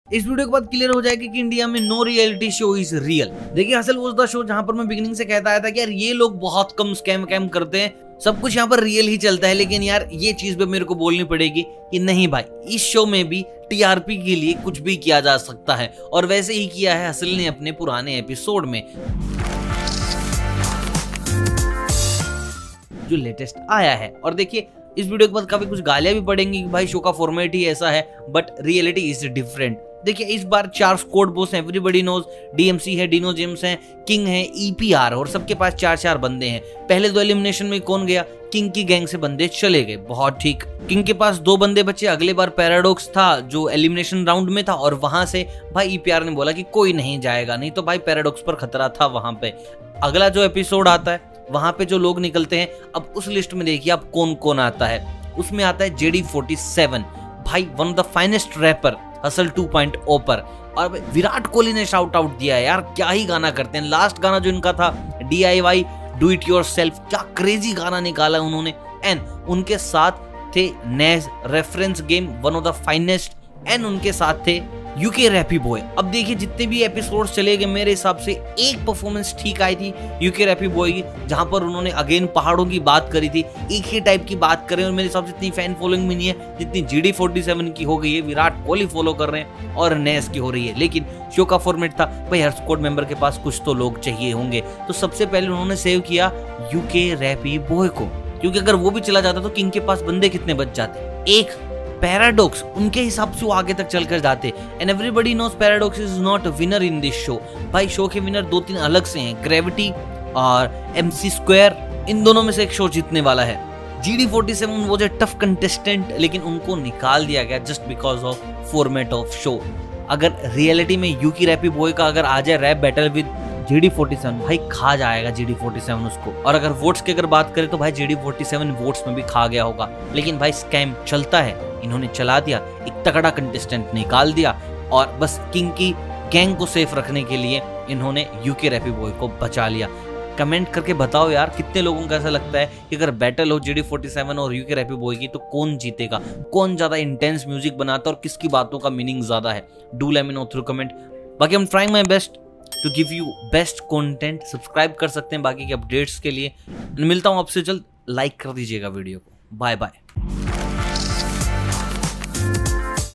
इस वीडियो के बाद क्लियर हो जाएगा कि इंडिया में no reality show is real. देखिए हसल वाज द शो जहां पर मैं बिगिनिंग से कहता आया था कि यार ये लोग बहुत कम स्कैम करते हैं, सब कुछ यहाँ पर रियल ही चलता है। लेकिन यार ये चीज भी मेरे को बोलनी पड़ेगी कि नहीं भाई, इस शो में भी टीआरपी के लिए कुछ भी किया जा सकता है, और वैसे ही किया है हसल ने अपने पुराने एपिसोड में जो लेटेस्ट आया है। और देखिए इस वीडियो के बाद काफी कुछ गालियां भी पड़ेंगी कि भाई शो का फॉर्मेट ही ऐसा है, बट रियलिटी इज डिफरेंट। देखिए इस बार 4 स्क्वाड बॉस हैं, एवरीबॉडी नोज, डीएमसी है, डिनो जेम्स हैं, किंग है, ईपीआर, और सबके पास 4-4 बंदे हैं। पहले 2 एलिमिनेशन में कौन गया? किंग की गैंग से बंदे चले गए, बहुत ठीक। किंग के पास 2 बंदे बचे, अगले बार पैराडॉक्स था जो एलिमिनेशन राउंड में था, और वहां से भाई ईपीआर ने बोला कि कोई नहीं जाएगा, नहीं तो भाई पैराडॉक्स पर खतरा था वहां पे। अगला जो एपिसोड आता है वहां पे जो लोग निकलते हैं, अब उस लिस्ट में देखिए आप कौन कौन आता है। उसमें आता है JD47, भाई one of the finest rapper Hustle 2.0 पर। और विराट कोहली ने शाउट आउट दिया है, यार क्या ही गाना करते हैं। लास्ट गाना जो इनका था DIY डू इट योरसेल्फ, क्या क्रेजी गाना निकाला उन्होंने। एंड उनके साथ थे नेज रेफरेंस गेम, one of the finest, and उनके साथ थे यूके रैपी बॉय। अब देखिए जितने भी एपिसोड्स चले गए मेरे हिसाब से एक परफॉर्मेंस ठीक आई थी यूके रैपी बॉय की, जहां पर उन्होंने अगेन पहाड़ों की बात करी थी, एक ही टाइप की बात करें, और मेरे हिसाब से इतनी फैन फॉलोइंग भी नहीं है जितनी JD47 की हो गई है। विराट कोहली फॉलो कर रहे हैं और नेस की हो रही है। लेकिन शो का फॉर्मेट था भाई हर स्क्वाड मेंबर के पास कुछ तो लोग चाहिए होंगे, तो सबसे पहले उन्होंने सेव किया यूके रैपी बॉय को, क्योंकि अगर वो भी चला जाता तो किंग के पास बंदे कितने बच जाते? एक पैराडॉक्स, उनके हिसाब से वो आगे तक चलकर जाते। And everybody knows Paradox is not winner in this show. भाई शो के विनर 2-3 अलग से हैं, ग्रेविटी और MC स्क्वायर, इन दोनों में से एक शो जीतने वाला है। JD47 वो जो टफ कंटेस्टेंट, लेकिन उनको निकाल दिया गया just because of format of show. अगर रियलिटी में यूकी रैपी बॉय का अगर आ जाए रैप बैटल विद JD47, भाई खा जाएगा JD47 उसको। और अगर वोट्स की अगर बात करें तो भाई JD47 वोट्स में भी खा गया होगा। लेकिन भाई स्कैम चलता है, इन्होंने चला दिया, एक तगड़ा कंटेस्टेंट निकाल दिया, और बस किंग की गैंग को सेफ रखने के लिए इन्होंने यूके रैपी बॉय को बचा लिया। कमेंट करके बताओ यार कितने लोगों को ऐसा लगता है कि अगर बैटल हो JD47 और यूके रैपी बॉय की तो कौन जीतेगा, कौन ज्यादा इंटेंस म्यूजिक बनाता है और किसकी बातों का मीनिंग ज्यादा है? Do let me know through comment. बाकी I'm trying my best to give you best content। Subscribe कर सकते हैं बाकी के अपडेट्स के लिए। मिलता हूं आपसे जल्द, लाइक कर दीजिएगा वीडियो को। Bye bye.